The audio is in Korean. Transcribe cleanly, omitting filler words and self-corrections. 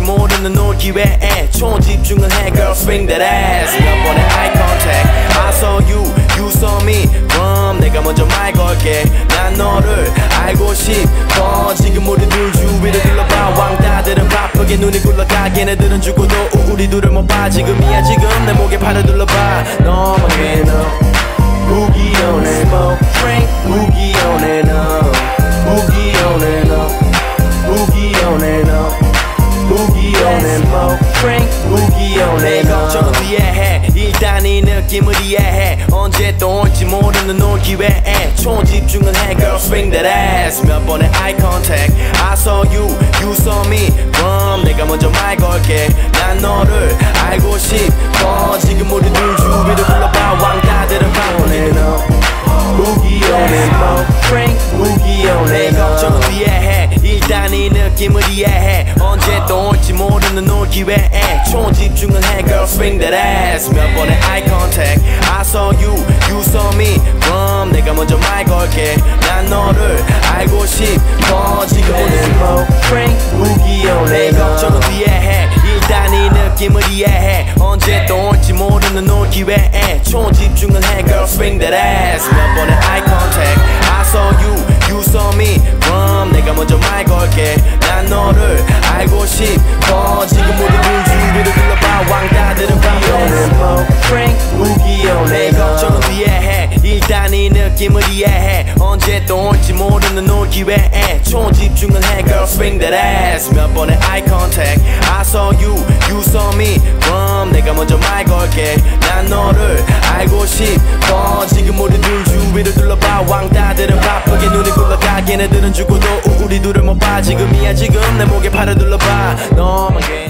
모르는 놀 기회에 초집중을 해 girl swing that ass 몇 번의 eye contact I saw you, you saw me 그럼 내가 먼저 말 걸게 난 너를 알고 싶어 지금 우리들 주위를 둘러봐 왕따들은 바쁘게 눈이 굴러가 걔네들은 죽어도 우리 둘을 못 봐 지금이야 지금 내 목에 팔을 둘러봐 너만 해 너 우기연해 뭐 Frank 우기연해 너 우기연해 너 우기연해 너 우기연해 뭐 Frank 우기연해 너 걱정은 뒤에 해 일단 이 느낌을 이해해 언제 또 올지 모르는 놀 기회에 초집중을 해 girl swing that ass 몇 번의 eye contact I saw you, you saw me 그럼 내가 먼저 말 걸게 난 너를 알고 싶어 지금 우리들 주위를 둘러봐 왕따들은 바쁘네 너 우기연해 뭐 Frank 우기연해 너 걱정은 뒤에 해 일단 이 느낌을 이해해 언제 또 올지 모르는 놀 기회에 초집중을 해 girl swing that ass 몇 번의 eye contact I saw you, you saw me 그럼 내가 먼저 말 걸게 난 너를 알고 싶어 지금 우리들 뭐 Frank 우기연해 너 걱정은 뒤에 해 일단 이 느낌을 이해해 언제 또 올지 모르는 놀 기회에 초집중을 해 girl swing that ass 몇 번의 eye contact I saw you, you saw me 그럼 내가 먼저 말 걸게 난 너를 알고 싶어 지금 우리들 주위를 둘러봐 왕따들은 바쁘네 뭐 Frank 우기연해 너 걱정은 뒤에 해 일단 이 느낌을 이해해 언제 또 올지 모르는 놀 기회에 초집중을 해 girl swing that ass 몇 번의 eye contact I saw you, you saw me 그럼 내가 먼저 말 걸게 난 너를 알고 싶어 지금 우리들 주위를 둘러봐 왕따들은 바쁘게 눈이 굴러가 걔네들은 죽어도 우리 둘을 못 봐 지금이야 지금 내 목에 팔을 둘러봐 너만